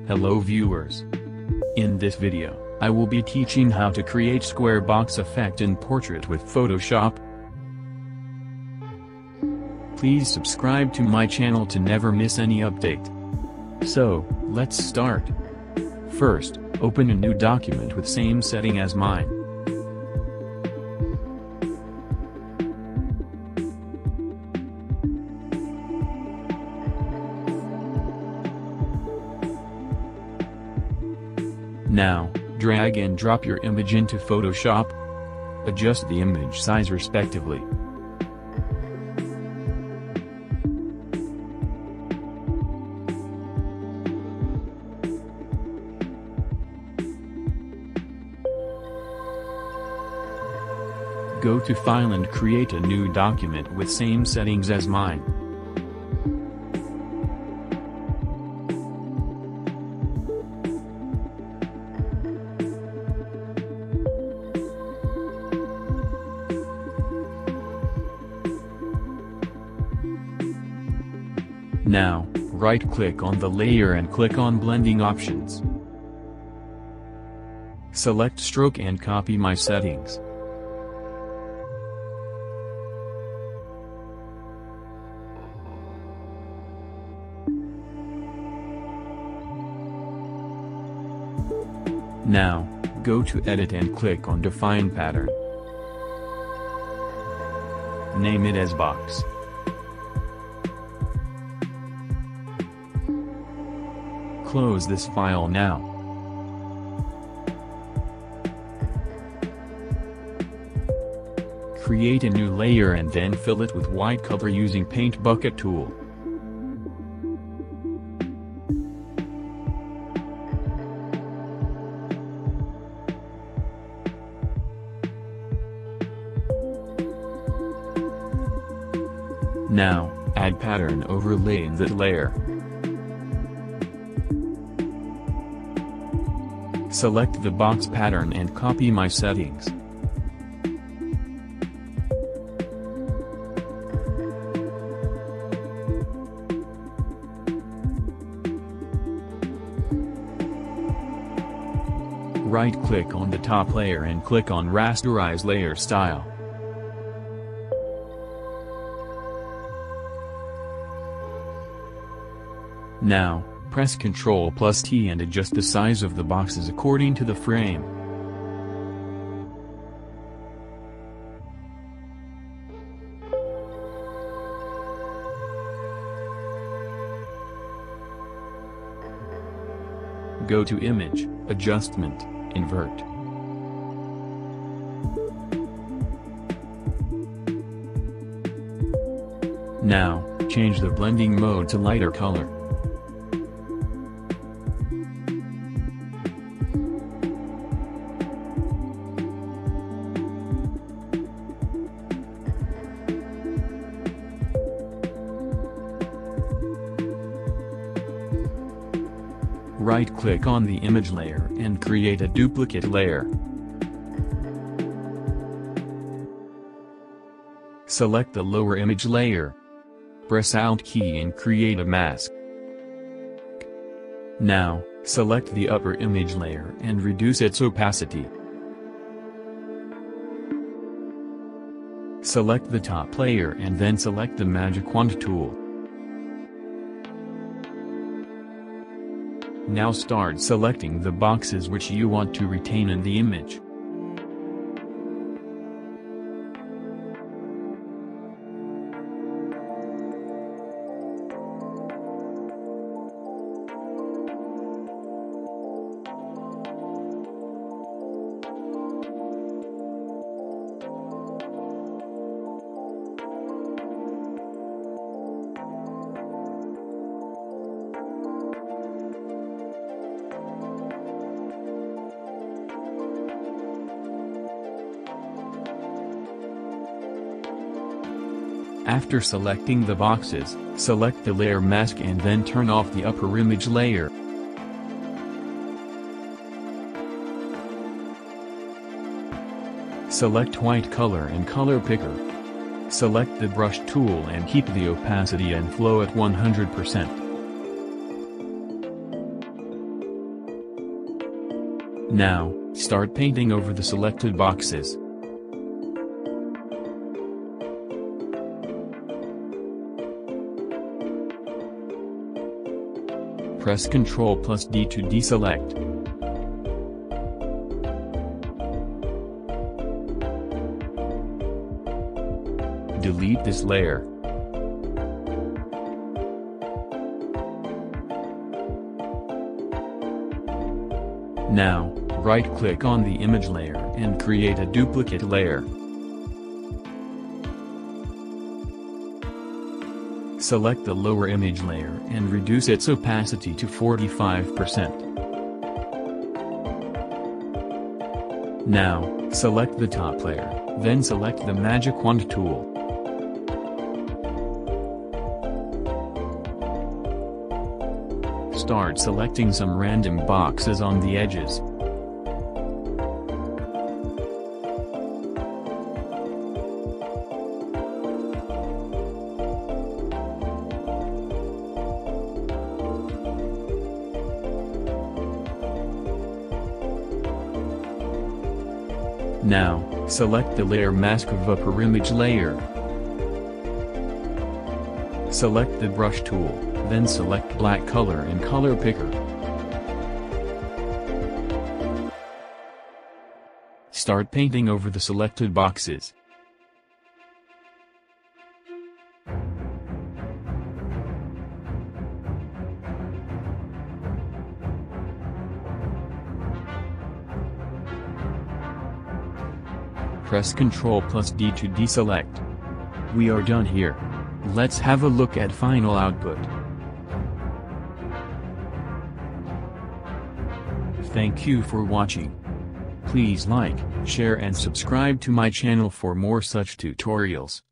Hello viewers. In this video, I will be teaching how to create square box effect in portrait with Photoshop. Please subscribe to my channel to never miss any update. So, let's start. First, open a new document with same setting as mine. Now, drag and drop your image into Photoshop. Adjust the image size respectively. Go to File and create a new document with same settings as mine. Now, right-click on the layer and click on Blending Options. Select Stroke and copy my settings. Now, go to Edit and click on Define Pattern. Name it as Box. Close this file now. Create a new layer and then fill it with white color using Paint Bucket tool. Now, add pattern overlay in that layer. Select the box pattern and copy my settings. Right-click on the top layer and click on Rasterize Layer Style. Now, press Ctrl+T and adjust the size of the boxes according to the frame. Go to Image, Adjustment, Invert. Now, change the blending mode to lighter color. Right-click on the image layer and create a duplicate layer. Select the lower image layer. Press Alt key and create a mask. Now, select the upper image layer and reduce its opacity. Select the top layer and then select the Magic Wand tool. Now start selecting the boxes which you want to retain in the image. After selecting the boxes, select the layer mask and then turn off the upper image layer. Select white color and color picker. Select the brush tool and keep the opacity and flow at 100%. Now, start painting over the selected boxes. Press Ctrl+D to deselect. Delete this layer. Now, right-click on the image layer and create a duplicate layer. Select the lower image layer and reduce its opacity to 45%. Now, select the top layer, then select the magic wand tool. Start selecting some random boxes on the edges. Now, select the layer mask of upper image layer. Select the brush tool, then select black color and color picker. Start painting over the selected boxes. Press Ctrl+D to deselect. We are done here. Let's have a look at final output. Thank you for watching. Please like, share and subscribe to my channel for more such tutorials.